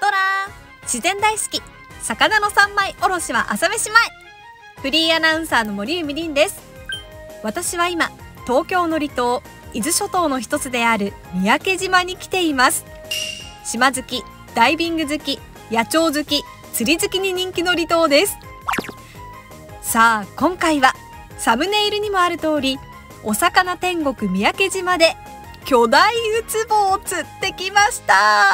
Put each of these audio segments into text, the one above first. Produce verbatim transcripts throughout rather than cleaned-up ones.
ドラー。自然大好き、魚の三枚おろしは朝飯前。フリーアナウンサーの森海凛です。私は今東京の離島伊豆諸島の一つである三宅島に来ています。島好き、ダイビング好き、野鳥好き、釣り好きに人気の離島です。さあ今回はサムネイルにもある通り、お魚天国三宅島で巨大ウツボを釣ってきました。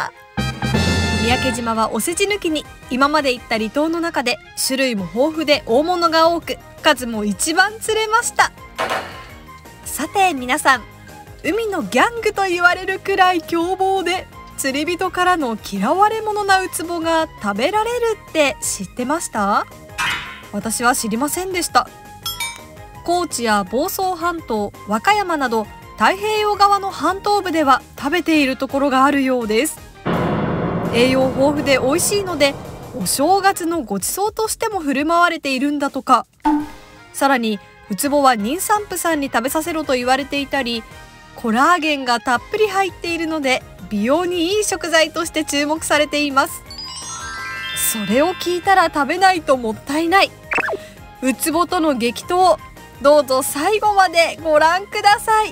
三宅島はお世辞抜きに今まで行った離島の中で種類も豊富で大物が多く、数も一番釣れました。さて皆さん、海のギャングと言われるくらい凶暴で釣り人からの嫌われ者なウツボが食べられるって知ってました？私は知りませんでした。高知や房総半島、和歌山など太平洋側の半島部では食べているところがあるようです。栄養豊富で美味しいので、お正月のごちそうとしても振る舞われているんだとか。さらにウツボは妊産婦さんに食べさせろと言われていたり、コラーゲンがたっぷり入っているので美容にいい食材として注目されています。それを聞いたら食べないともったいない。ウツボとの激闘、どうぞ最後までご覧ください。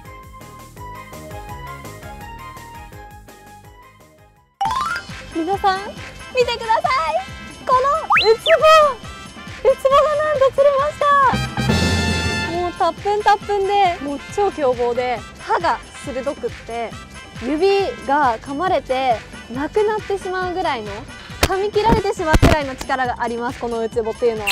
皆さん見てください、このウツボウツボがなんと釣れました。もうたっぷんたっぷんで、もう超凶暴で歯が鋭くって、指が噛まれてなくなってしまうぐらいの、噛み切られてしまうぐらいの力があります、このウツボっていうのは。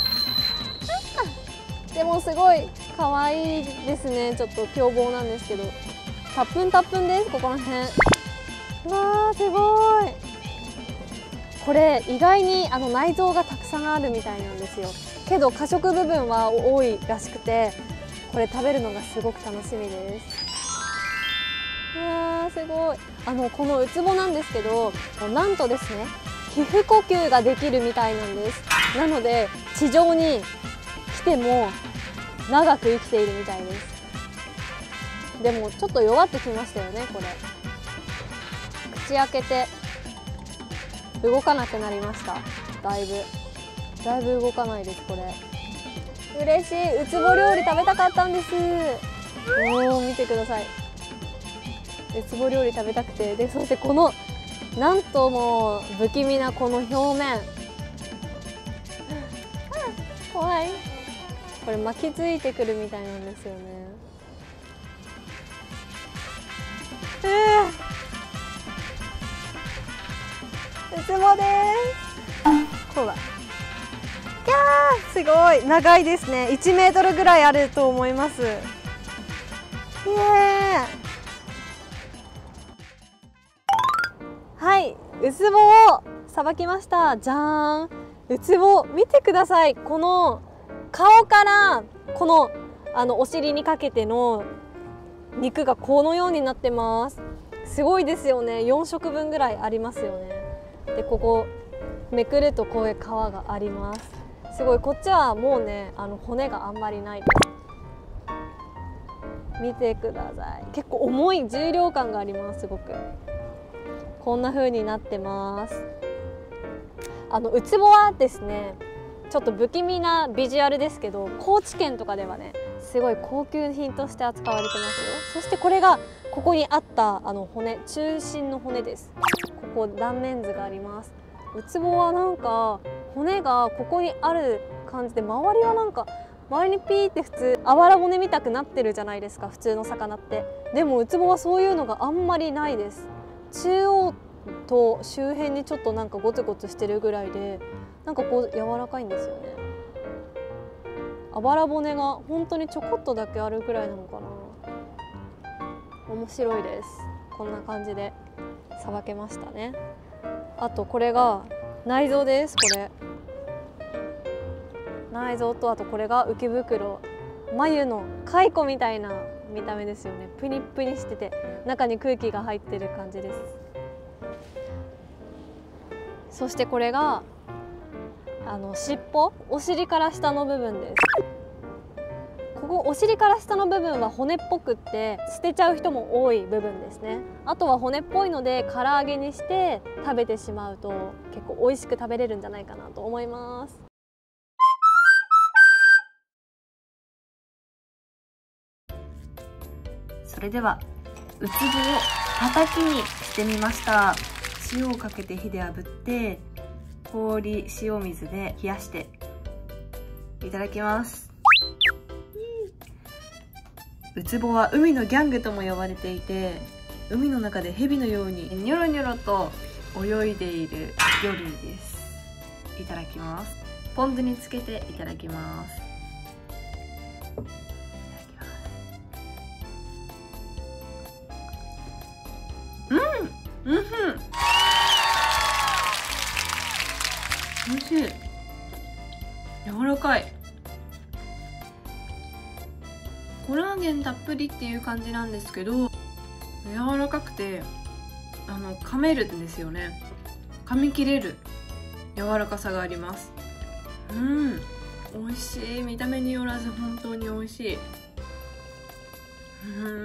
でもすごい可愛いですね。ちょっと凶暴なんですけど、たっぷんたっぷんです。ここら辺、わーすごい。これ意外にあの内臓がたくさんあるみたいなんですよ。けど過食部分は多いらしくて、これ食べるのがすごく楽しみです。わーすごい。あのこのウツボなんですけど、なんとですね、皮膚呼吸ができるみたいなんです。なので地上に来ても長く生きているみたいです。でもちょっと弱ってきましたよね。これ口開けて動かなくなりました。だいぶだいぶ動かないです。これ嬉しい。ウツボ料理食べたかったんです。おー見てください。ウツボ料理食べたくて、でそしてこのなんとも不気味なこの表面怖い。これ巻きついてくるみたいなんですよね。うーウツボです。こうだ。いやーすごい長いですね。いちメートルぐらいあると思います。イエーイ。はい、ウツボをさばきました。じゃーん。ウツボ見てください。この顔からこのあのお尻にかけての肉がこのようになってます。すごいですよね。よん食分ぐらいありますよね。でここめくるとこういう皮があります。すごい。こっちはもうね、あの骨があんまりないです。見てください。結構重い、重量感があります。すごくこんな風になってます。あのウツボはですね、ちょっと不気味なビジュアルですけど、高知県とかではねすごい高級品として扱われてますよ。そしてこれがここにあったあの骨、中心の骨です。ここ断面図があります。ウツボはなんか骨がここにある感じで、周りはなんか周りにピーって普通あばら骨みたくなってるじゃないですか、普通の魚って。でもウツボはそういうのがあんまりないです。中央と周辺にちょっとなんかゴツゴツしてるぐらいで、なんかこう柔らかいんですよね。あばら骨が本当にちょこっとだけあるぐらいなのかな。面白いです。こんな感じでさばけましたね。あとこれが内臓です。これ内臓と、あとこれが浮袋、眉の蚕みたいな見た目ですよね。プニップニしてて中に空気が入ってる感じです。そしてこれがあの尻尾、お尻から下の部分です。ここお尻から下の部分は骨っぽくって捨てちゃう人も多い部分ですね。あとは骨っぽいので唐揚げにして食べてしまうと結構美味しく食べれるんじゃないかなと思います。 それではウツボをたたきにしてみました。塩をかけて火で炙って氷塩水で冷やしていただきます。ウツボは海のギャングとも呼ばれていて、海の中で蛇のようにニョロニョロと泳いでいる魚類です。いただきます。ポン酢につけていただきます。うんうんうん、おいしい。柔らかい。コラーゲンたっぷりっていう感じなんですけど、柔らかくてあの噛めるんですよね。噛み切れる柔らかさがあります。うん、美味しい。見た目によらず本当に美味しい。うん、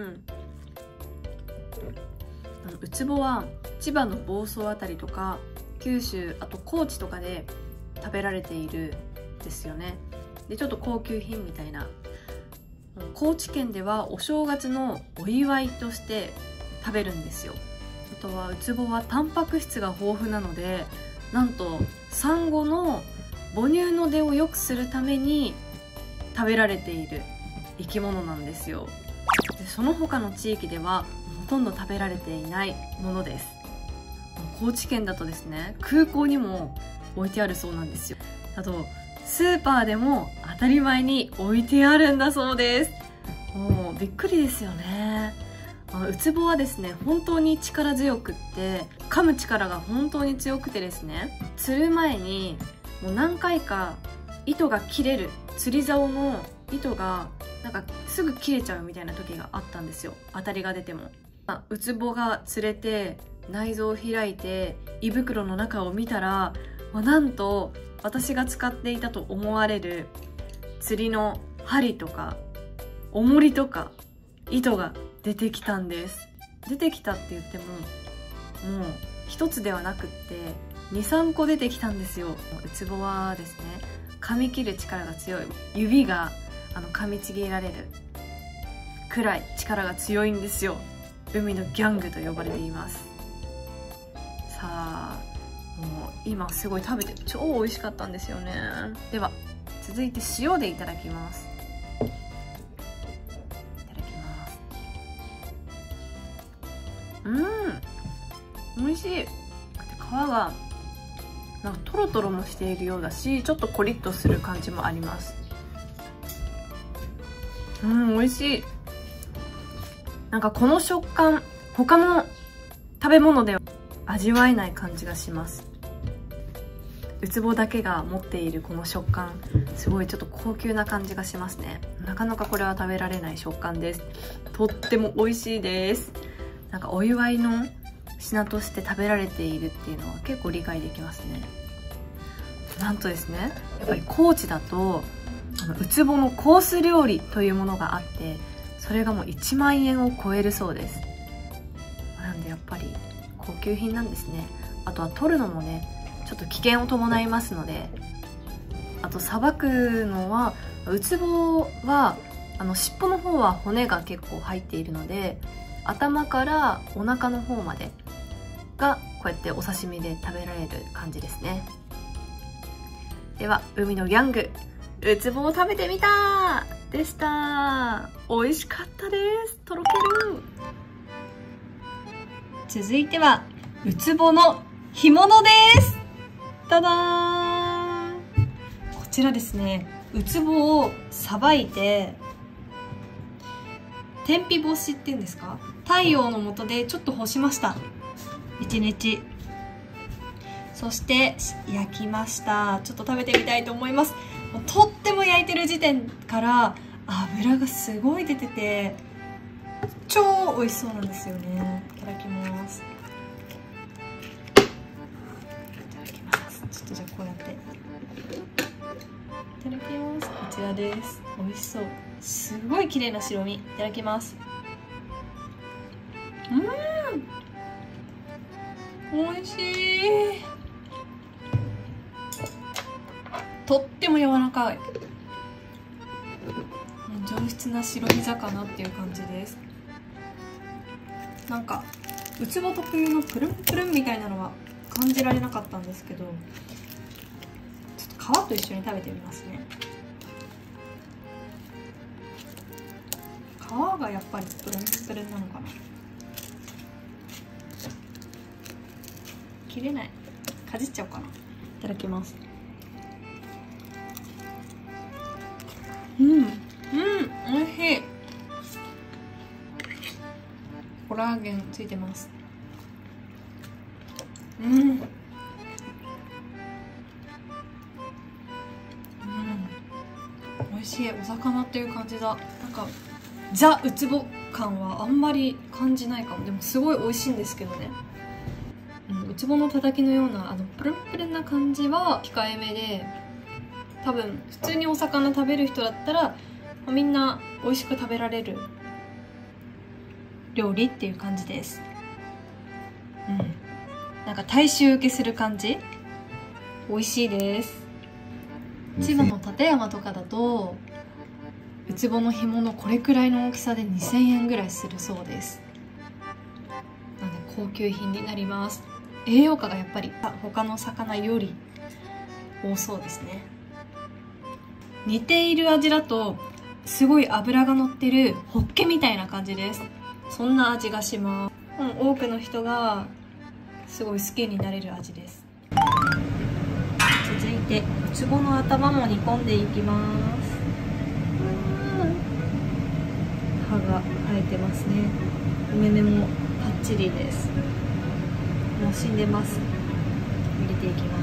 あのウツボは千葉の房総あたりとか九州、あと高知とかで食べられているんですよね。でちょっと高級品みたいな。高知県ではお正月のお祝いとして食べるんですよ。あとはウツボはタンパク質が豊富なので、なんとサンゴの母乳の出を良くするために食べられている生き物なんですよ。でその他の地域ではほとんど食べられていないものです。高知県だとですね、空港にも置いてあるそうなんですよ。あとスーパーでも当たり前に置いてあるんだそうです。もうびっくりですよね。あのウツボはですね、本当に力強くって噛む力が本当に強くてですね、釣る前にもう何回か糸が切れる、釣り竿の糸がなんかすぐ切れちゃうみたいな時があったんですよ。当たりが出ても。ウツボが釣れて内臓を開いて胃袋の中を見たら、なんと私が使っていたと思われる釣りの針とか重りとか糸が出てきたんです。出てきたって言ってももう一つではなくってにさんこ出てきたんですよ。ウツボはですね、噛み切る力が強い。指があの噛みちぎられるくらい力が強いんですよ。海のギャングと呼ばれています。さあもう今すごい食べて超美味しかったんですよね。では続いて塩でいただきます。いただきます。うん、美味しい。皮がなんかトロトロもしているようだし、ちょっとコリッとする感じもあります。うん、美味しい。なんかこの食感他の食べ物では味わえない感じがします。ウツボだけが持っているこの食感、すごいちょっと高級な感じがしますね。なかなかこれは食べられない食感です。とっても美味しいです。なんかお祝いの品として食べられているっていうのは結構理解できますね。なんとですね、やっぱり高知だとあのウツボのコース料理というものがあって、それがもういちまんえんを超えるそうです。なんでやっぱり高級品なんですね。あとは取るのもねちょっと危険を伴いますので、あとさばくのはウツボはあの尻尾の方は骨が結構入っているので、頭からお腹の方までがこうやってお刺身で食べられる感じですね。では海のギャングウツボを食べてみたでした。美味しかったです。とろける。続いてはウツボの干物です。ただーん、こちらですね、ウツボをさばいて天日干しっていうんですか、太陽の下でちょっと干しました。一日。そして焼きました。ちょっと食べてみたいと思います。もうとっても焼いてる時点から油がすごい出てて超美味しそうなんですよね。いただきます。ちょっとじゃあこうやっていただきます。こちらです。美味しそう。 すごい綺麗な白身。いただきます。うん、おいしい。とっても柔らかい。上質な白身魚っていう感じです。なんかウツボ特有のプルンプルンみたいなのは感じられなかったんですけど、ちょっと皮と一緒に食べてみますね。皮がやっぱりプルンプルンなのかな。切れない。かじっちゃおうかな。いただきます。うん、うん、おいしい。コラーゲンついてます。うん、うん、おいしい。お魚っていう感じだ。なんかザ・ウツボ感はあんまり感じないかも。でもすごい美味しいんですけどね。うん、ウツボのたたきのようなあのプルンプルンな感じは控えめで、多分普通にお魚食べる人だったらみんな美味しく食べられる料理っていう感じです。うん、なんか大衆受けする感じ。美味しいです。千葉の館山とかだとウツボの干物これくらいの大きさでにせんえんぐらいするそうです。なので高級品になります。栄養価がやっぱり他の魚より多そうですね。似ている味だとすごい脂が乗ってるホッケみたいな感じです。そんな味がします。うん、多くの人がすごい好きになれる味です。続いてウツボの頭も煮込んでいきます。歯が生えてますね。お目々もパッチリです。もう死んでます。入れていきます。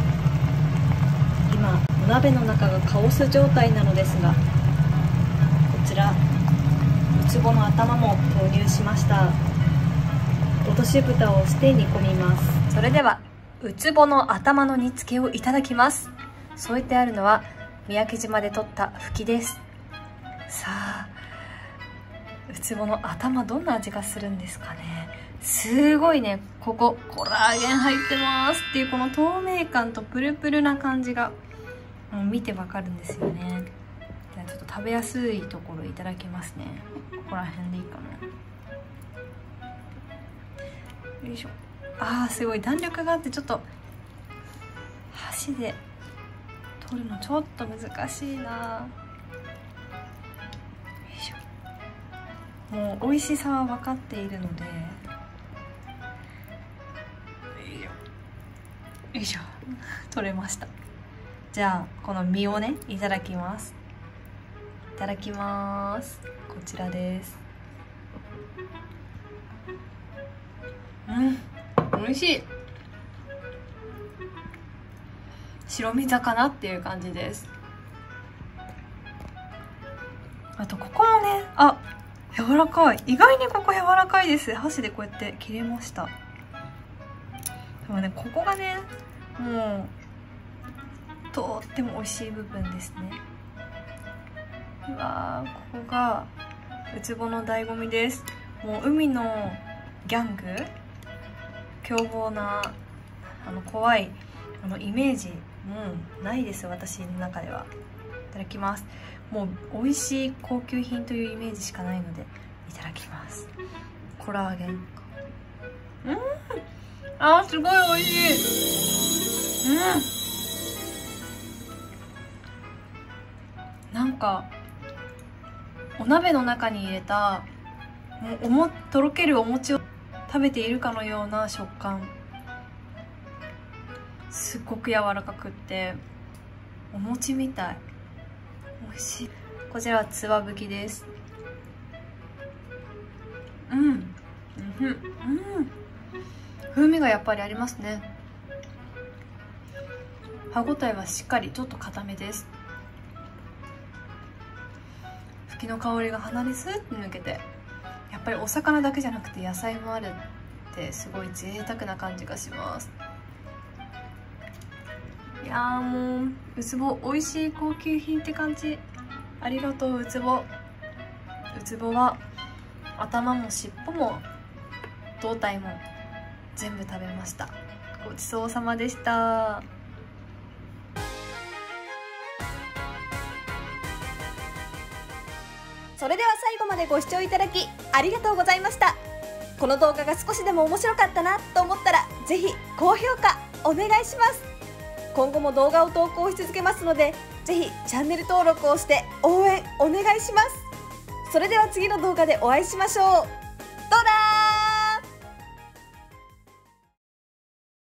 今お鍋の中がカオス状態なのですが、こちらウツボの頭も投入しました。落とし蓋をして煮込みます。それではウツボの頭の煮付けをいただきます。添えてあるのは三宅島で取ったフキです。さあウツボの頭どんな味がするんですかね。すごいね、ここコラーゲン入ってますっていうこの透明感とプルプルな感じがもう見てわかるんですよね。じゃあちょっと食べやすいところいただきますね。ここら辺でいいかな。よいしょ。あーすごい弾力があって、ちょっと箸で取るのちょっと難しいな。もう美味しさは分かっているので、よいしょ取れました。じゃあこの身をねいただきます。いただきます。こちらです。うん、美味しい。白身魚っていう感じです。あとここもね、あ、柔らかい。意外にここ柔らかいです。箸でこうやって切れました。でもね、ここがねもうとっても美味しい部分ですね。うわー、ここがウツボの醍醐味です。もう海のギャング、凶暴なあの怖いあのイメージもうないです、私の中では。いただきます。もう美味しい高級品というイメージしかないのでいただきます。コラーゲン、うん、あーすごい美味しい。うん、なんかお鍋の中に入れたもうおもとろけるお餅を食べているかのような食感。すっごく柔らかくってお餅みたい。美味しい。こちらはつわぶきです。うん、うん、うん、風味がやっぱりありますね。歯ごたえはしっかりちょっと固めです。フキの香りが鼻にスーッと抜けて、やっぱりお魚だけじゃなくて野菜もあるってすごい贅沢な感じがします。いやーもうウツボ美味しい高級品って感じ。 ありがとうウツボ。ウツボは頭も尻尾も胴体も全部食べました。ごちそうさまでした。 それでは最後までご視聴いただきありがとうございました。この動画が少しでも面白かったなと思ったらぜひ高評価お願いします。今後も動画を投稿し続けますのでぜひチャンネル登録をして応援お願いします。それでは次の動画でお会いしましょう。どうだー。